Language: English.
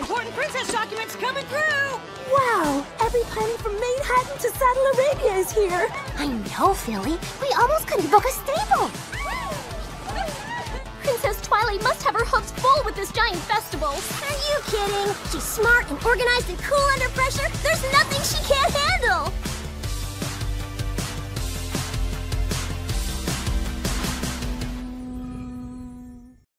important princess documents coming through! Wow! Every planning from Manhattan to Saddle Arabia is here! I know, Philly. We almost couldn't book a stable. Princess Twilight must have her hooks full with this giant festival. Are you kidding? She's smart and organized and cool under pressure. There's nothing she can't handle.